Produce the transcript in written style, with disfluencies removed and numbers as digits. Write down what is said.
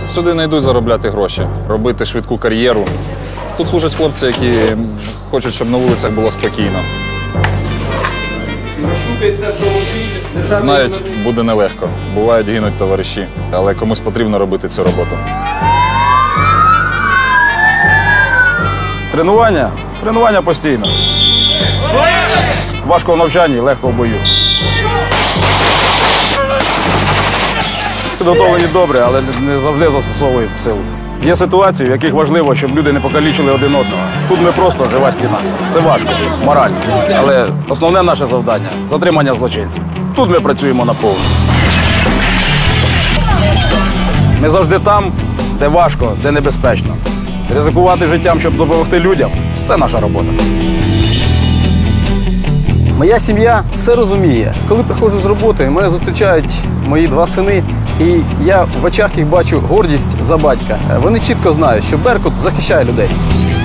Сюди не йдуть заробляти гроші, робити швидку кар'єру. Тут служать хлопці, які хочуть, щоб на вулицях було спокійно. Знають, буде нелегко. Бувають, гинуть товариші, але комусь потрібно робити цю роботу. Тренування постійно. Важко в навчанні, легко в бою. Підготовлені добре, але не завжди застосовуємо силу. Є ситуації, в яких важливо, щоб люди не покалічили один одного. Тут ми просто жива стіна. Це важко, морально. Але основне наше завдання – затримання злочинців. Тут ми працюємо наповну. Ми завжди там, де важко, де небезпечно. Ризикувати життям, щоб допомогти людям – це наша робота. Моя сім'я все розуміє. Коли приходжу з роботи, мене зустрічають мої 2 сини, і я в очах їх бачу гордість за батька. Вони чітко знають, що Беркут захищає людей.